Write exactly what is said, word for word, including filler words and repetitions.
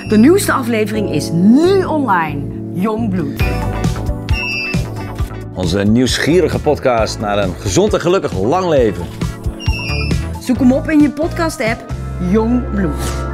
De nieuwste aflevering is nu online. Jong Bloed. Onze nieuwsgierige podcast naar een gezond en gelukkig lang leven. Zoek hem op in je podcast app Jong Bloed.